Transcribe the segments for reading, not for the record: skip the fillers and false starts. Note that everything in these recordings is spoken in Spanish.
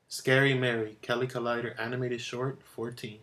Scary Mary, Kelly Collider Animated Short 14.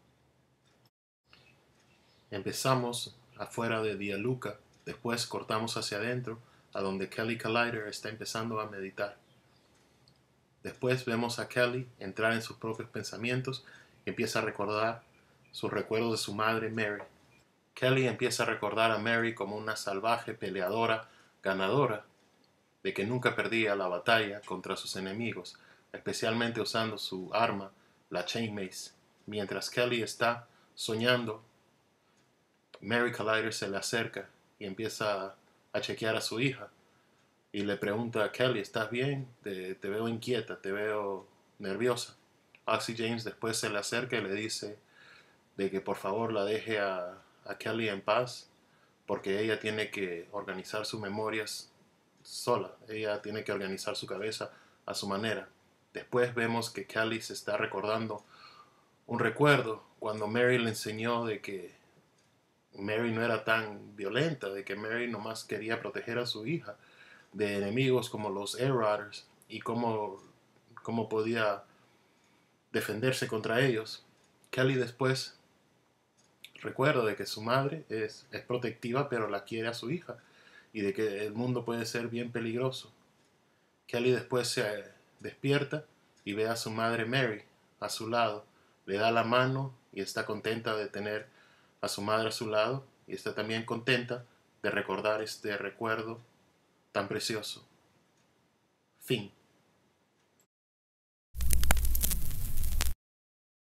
Empezamos afuera de Dialuca, después cortamos hacia adentro, a donde Kelly Collider está empezando a meditar. Después vemos a Kelly entrar en sus propios pensamientos y empieza a recordar sus recuerdos de su madre Mary. Kelly empieza a recordar a Mary como una salvaje peleadora, ganadora, de que nunca perdía la batalla contra sus enemigos, especialmente usando su arma, la Chain Mace. Mientras Kelly está soñando, Mary Collider se le acerca y empieza a chequear a su hija y le pregunta a Kelly, ¿estás bien? Te veo inquieta, te veo nerviosa. Oxy James después se le acerca y le dice de que por favor la deje a Kelly en paz porque ella tiene que organizar sus memorias sola. Ella tiene que organizar su cabeza a su manera. Después vemos que Kelly se está recordando un recuerdo cuando Mary le enseñó de que Mary no era tan violenta, de que Mary nomás quería proteger a su hija de enemigos como los Air Riders y cómo podía defenderse contra ellos. Kelly después recuerda de que su madre es protectiva, pero la quiere a su hija y de que el mundo puede ser bien peligroso. Kelly después se despierta y ve a su madre Mary a su lado, le da la mano y está contenta de tener a su madre a su lado y está también contenta de recordar este recuerdo tan precioso. Fin.